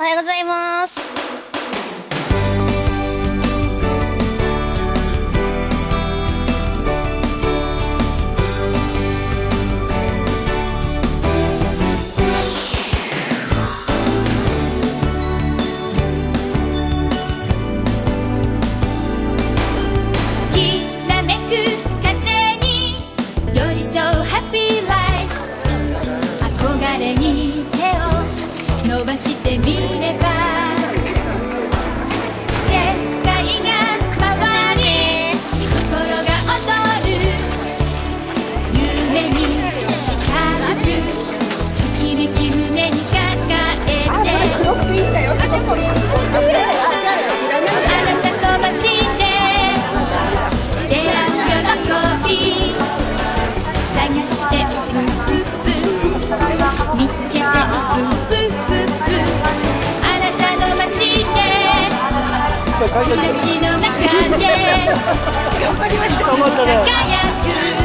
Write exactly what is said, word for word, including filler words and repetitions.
はようございます。 伸ばしてみれば世界が回り心が躍る夢に近づくときめき胸に抱えてあなたと街で出会う喜び探しておく見つけておく暮らしの中でいつも輝く